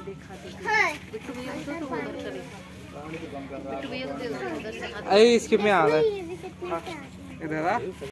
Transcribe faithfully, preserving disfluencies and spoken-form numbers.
देखा बिट्टू भैया को तो उधर चले बिट्टू भैया को उधर से अरे इसके में आ रहा है इधर आ